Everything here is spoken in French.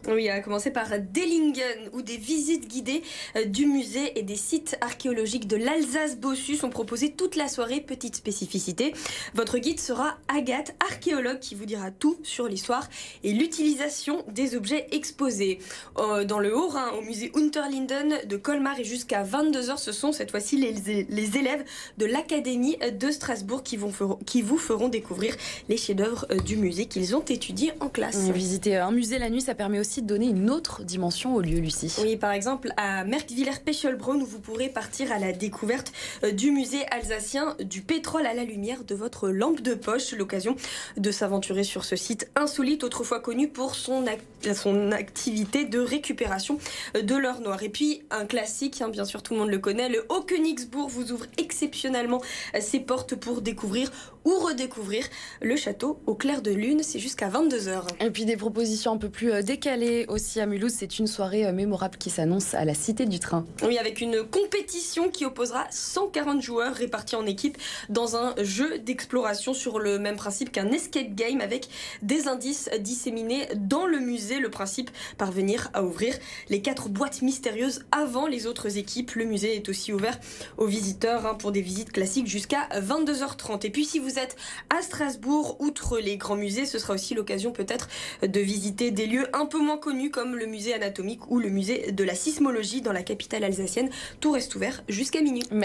Oui, à commencer par Dellingen, où des visites guidées du musée et des sites archéologiques de l'Alsace-Bossus sont proposés toute la soirée. Petite spécificité, votre guide sera Agathe, archéologue, qui vous dira tout sur l'histoire et l'utilisation des objets exposés. Dans le Haut-Rhin, au musée Unterlinden de Colmar, et jusqu'à 22h, ce sont cette fois-ci les élèves de l'Académie de Strasbourg qui vous feront découvrir les chefs-d'œuvre du musée qu'ils ont étudiés en classe. Visiter un musée la nuit, ça permet aussi de donner une autre dimension au lieu, Lucie. Oui, par exemple, à Merkwiller-Pechelbronn, où vous pourrez partir à la découverte du musée alsacien du pétrole à la lumière de votre lampe de poche. L'occasion de s'aventurer sur ce site insolite, autrefois connu pour son activité de récupération de l'or noir. Et puis, un classique, bien sûr, tout le monde le connaît, le Haut-Königsbourg vous ouvre exceptionnellement ses portes pour découvrir ou redécouvrir le château au clair de lune. C'est jusqu'à 22h. Et puis des propositions un peu plus décalées aussi à Mulhouse. C'est une soirée mémorable qui s'annonce à la Cité du Train. Oui, avec une compétition qui opposera 140 joueurs répartis en équipe dans un jeu d'exploration sur le même principe qu'un escape game, avec des indices disséminés dans le musée. Le principe, parvenir à ouvrir les 4 boîtes mystérieuses avant les autres équipes. Le musée est aussi ouvert aux visiteurs pour des visites classiques jusqu'à 22h30. Et puis si vous êtes à Strasbourg, outre les grands musées, ce sera aussi l'occasion peut-être de visiter des lieux un peu moins connus comme le musée anatomique ou le musée de la sismologie dans la capitale alsacienne. Tout reste ouvert jusqu'à minuit.